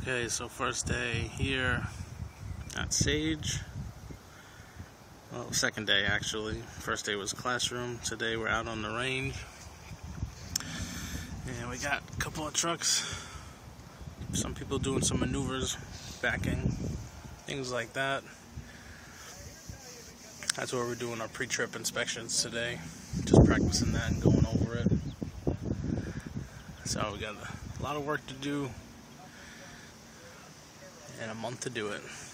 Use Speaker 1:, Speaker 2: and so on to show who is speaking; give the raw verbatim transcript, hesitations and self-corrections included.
Speaker 1: Okay, so first day here at Sage. Well, second day actually. First day was classroom. Today we're out on the range. And we got a couple of trucks. Some people doing some maneuvers, backing, things like that. That's where we're doing our pre-trip inspections today. Just practicing that and going over it. So we got a lot of work to do and a month to do it.